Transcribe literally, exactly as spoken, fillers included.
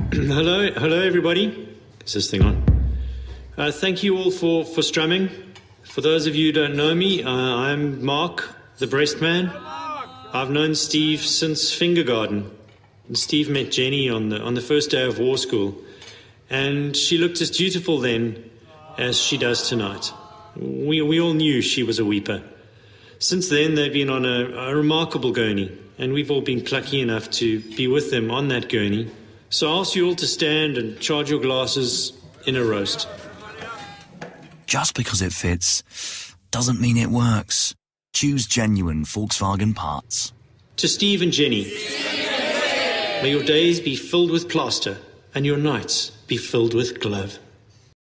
hello, hello, everybody. Is this thing on? Uh, thank you all for, for strumming. For those of you who don't know me, uh, I'm Mark, the breast man. I've known Steve since Fingergarden. And Steve met Jenny on the on the first day of war school, and she looked as dutiful then as she does tonight. We we all knew she was a weeper. Since then, they've been on a, a remarkable gurney, and we've all been plucky enough to be with them on that gurney. So I ask you all to stand and charge your glasses in a roast. Just because it fits doesn't mean it works. Choose genuine Volkswagen parts. To Steve and Jenny, may your days be filled with plaster and your nights be filled with glove.